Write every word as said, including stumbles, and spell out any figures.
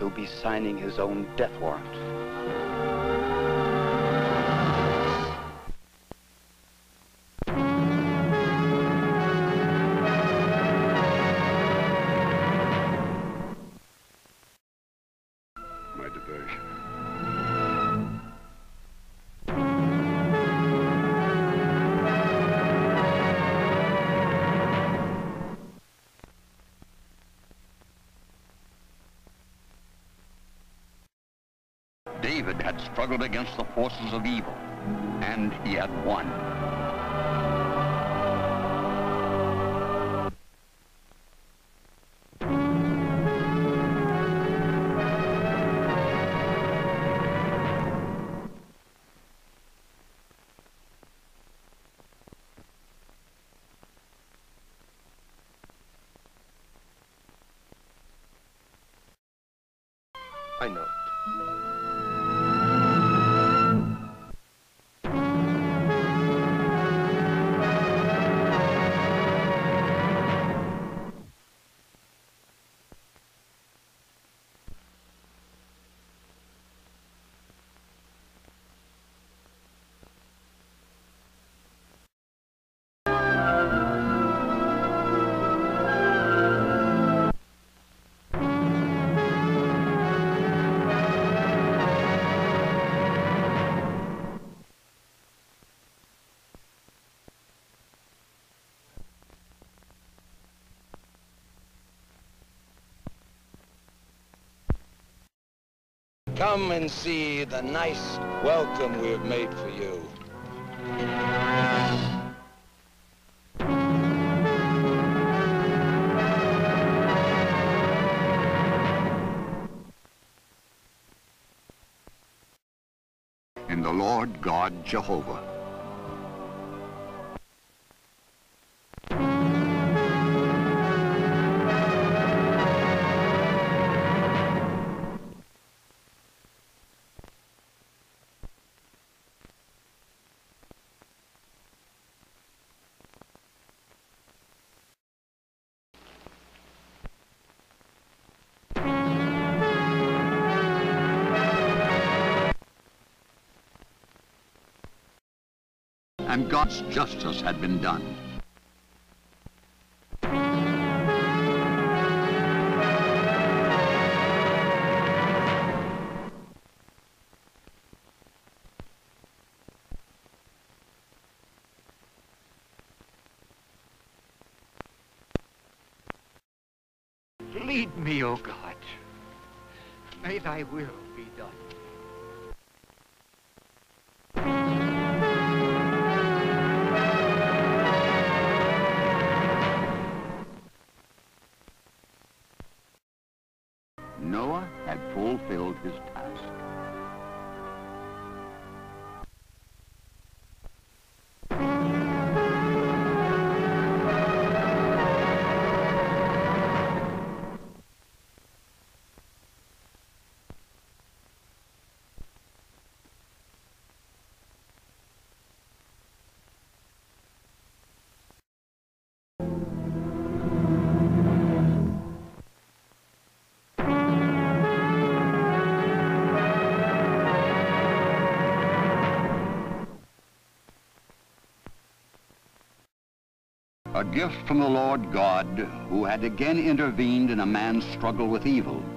he'll be signing his own death warrant. My diversion. David had struggled against the forces of evil, and he had won. I know it. Come and see the nice welcome we have made for you. In the Lord God Jehovah. And God's justice had been done. Lead me, O God. May thy will be done. Noah had fulfilled his task. A gift from the Lord God, who had again intervened in a man's struggle with evil.